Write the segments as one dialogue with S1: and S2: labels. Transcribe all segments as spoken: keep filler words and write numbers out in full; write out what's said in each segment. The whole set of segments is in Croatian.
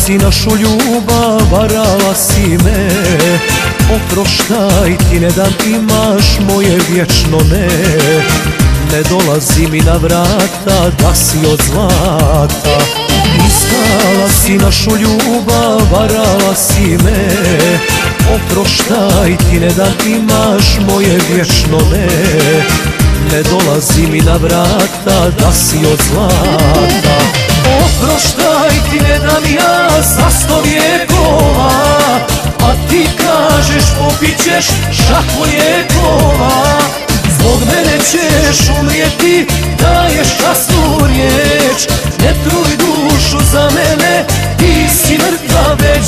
S1: si našu ljubav, varala si me. Oproštaj ti, ne dam, imaš moje vječno ne. Ne dolazi mi na vrata da si od zlata. Iskala si našu ljubav, varala si me. Oproštaj ti, ne dam, imaš moje vječno ne. Ne dolazi mi na vrata da si od zlata. Oproštaj ti, ne dam, ja za sto vijekova, a ti kažeš popit ćeš šaku lijekova. Zbog mene ćeš umrijeti, daješ časnu riječ. Ne truj dušu za mene, ti si mrtva već.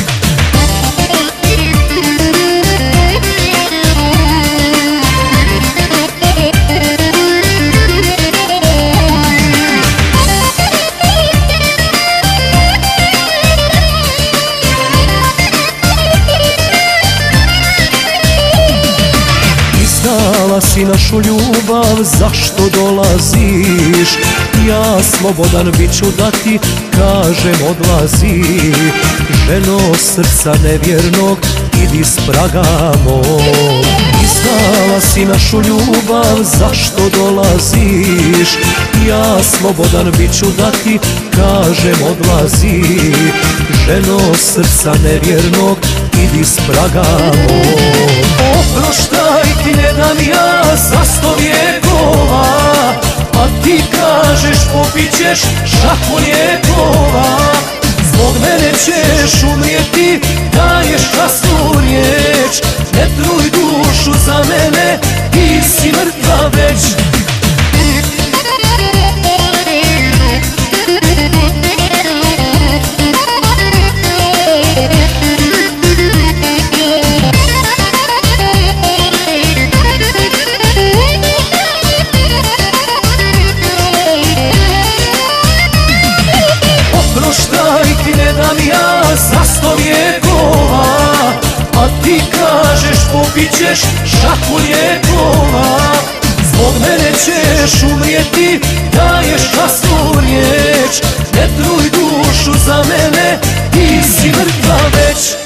S1: Izdala si našu ljubav, zašto dolaziš? Ja slobodan bit ću da ti kažem odlazi. Ženo srca nevjernog, idi s praga mog. Izdala si našu ljubav, zašto dolaziš? Ja slobodan bit ću da ti kažem odlazi. Ženo srca nevjernog, idi s praga mog. Oproštaj ti, ne dam, ja za sto vijekova, a ti kažeš popit ćeš šaku lijekova. Zbog mene ćeš umrijeti, daješ časnu riječ. Ne truj dušu za mene, ti si mrtva već. Oproštaj ti, ne dam, ja za sto vijekova, a ti kažeš popit ćeš šaku lijekova. Zbog mene ćeš umrijeti, daješ časnu riječ. Ne truj dušu za mene, ti si mrtva već.